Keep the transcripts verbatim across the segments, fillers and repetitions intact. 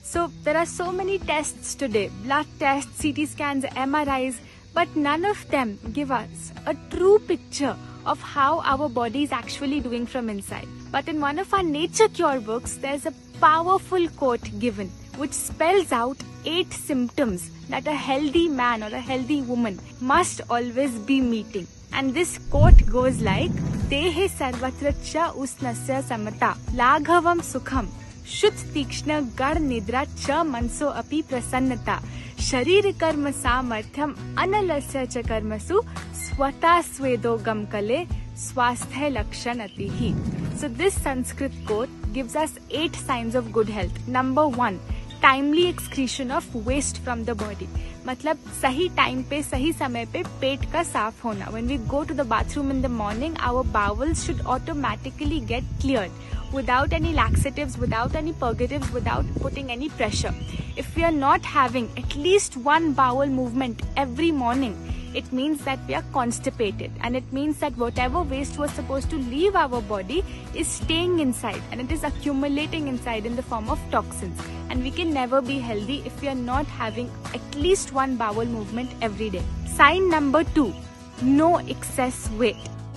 So there are so many tests today, blood tests, C T scans, M R Is, but none of them give us a true picture of how our body is actually doing from inside. But in one of our nature cure books, there's a powerful quote given which spells out eight symptoms that a healthy man or a healthy woman must always be meeting. And this quote goes like, Dehe sarvatra cha usnasya samata, laghavam sukham, shut tikshna gar nidra cha manso api prasannata, sharir karma samarthyam analasya cha karmasu, swata swedo gamkale, swasthya lakshanatihi. So this Sanskrit quote gives us eight signs of good health. Number one, timely excretion of waste from the body. मतलब सही time पे सही समय पे पेट का साफ होना. When we go to the bathroom in the morning, our bowels should automatically get cleared without any laxatives, without any purgatives, without putting any pressure. If we are not having at least one bowel movement every morning, it means that we are constipated, and it means that whatever waste was supposed to leave our body is staying inside and it is accumulating inside in the form of toxins, and we can never be healthy if we are not having at least one bowel movement every day. Sign number two, no excess weight.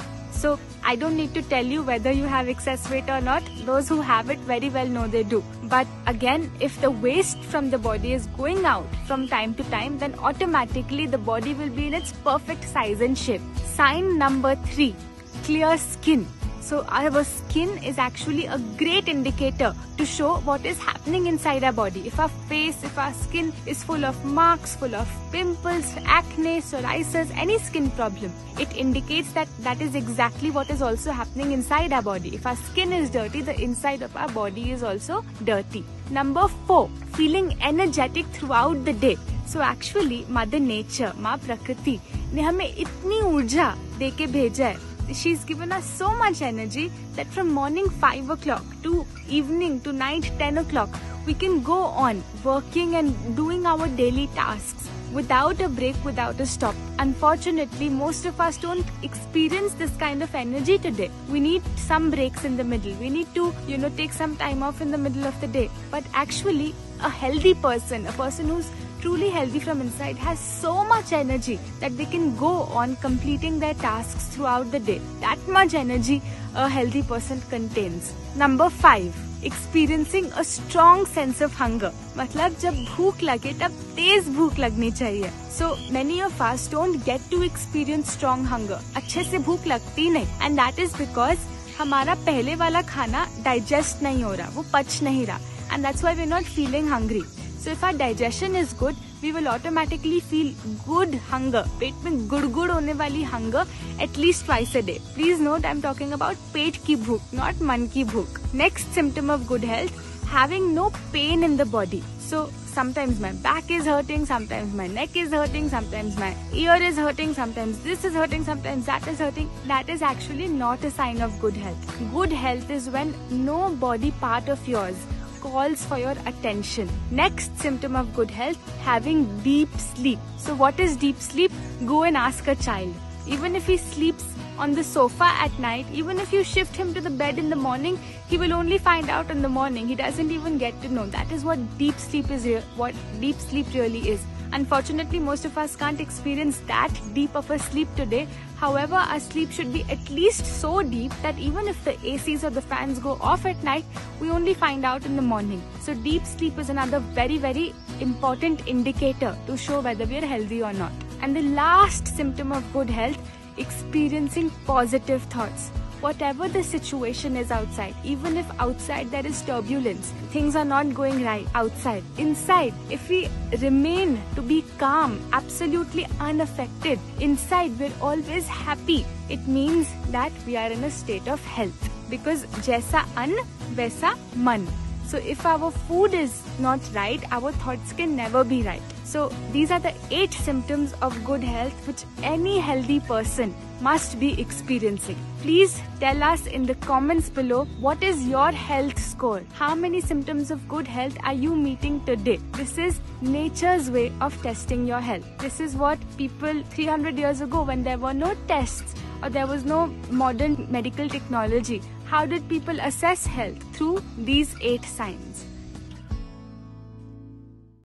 So I don't need to tell you whether you have excess weight or not. Those who have it very well know they do. But again, if the waste from the body is going out from time to time, then automatically the body will be in its perfect size and shape. Sign number three, clear skin. So our skin is actually a great indicator to show what is happening inside our body. If our face, if our skin is full of marks, full of pimples, acne, psoriasis, any skin problem, it indicates that that is exactly what is also happening inside our body. If our skin is dirty, the inside of our body is also dirty. Number four, feeling energetic throughout the day. So actually, Mother Nature, Ma Prakriti, ने हमें इतनी ऊर्जा देके भेजा है. She's given us so much energy that from morning five o'clock to evening to night ten o'clock, we can go on working and doing our daily tasks without a break, without a stop. Unfortunately, most of us don't experience this kind of energy today. We need some breaks in the middle. We need to, you know, take some time off in the middle of the day. But actually, a healthy person, a person who's truly healthy from inside, has so much energy that they can go on completing their tasks throughout the day. That much energy a healthy person contains. Number five, experiencing a strong sense of hunger. मतलब जब भूख लगे तब तेज भूख लगनी चाहिए. So many of us don't get to experience strong hunger. अच्छे से भूख लगती नहीं, and that is because हमारा पहले वाला खाना digest नहीं हो रहा, वो पच नहीं रहा, and that's why we're not feeling hungry. So if our digestion is good, we will automatically feel good hunger. पेट में गुड़-गुड़ होने वाली hunger at least twice a day. Please note, I'm talking about पेट की भूख, not मन की भूख. Next symptom of good health, having no pain in the body. So sometimes my back is hurting, sometimes my neck is hurting, sometimes my ear is hurting, sometimes this is hurting, sometimes that is hurting. That is actually not a sign of good health. Good health is when no body part of yours calls for your attention. Next symptom of good health, having deep sleep. So what is deep sleep? Go and ask a child. Even if he sleeps on the sofa at night, even if you shift him to the bed in the morning, he will only find out in the morning. He doesn't even get to know. That is what deep sleep is, what deep sleep really is. Unfortunately, most of us can't experience that deep of a sleep today. However, our sleep should be at least so deep that even if the A Cs or the fans go off at night, we only find out in the morning. So deep sleep is another very, very important indicator to show whether we are healthy or not. And the last symptom of good health, experiencing positive thoughts. Whatever the situation is outside, even if outside there is turbulence, things are not going right outside, inside, if we remain to be calm, absolutely unaffected, inside we're always happy, it means that we are in a state of health. Because jaisa an, vaisa man. So if our food is not right, our thoughts can never be right. So these are the eight symptoms of good health which any healthy person must be experiencing. Please tell us in the comments below, what is your health score? How many symptoms of good health are you meeting today? This is nature's way of testing your health. This is what people three hundred years ago, when there were no tests or there was no modern medical technology, how did people assess health? Through these eight signs.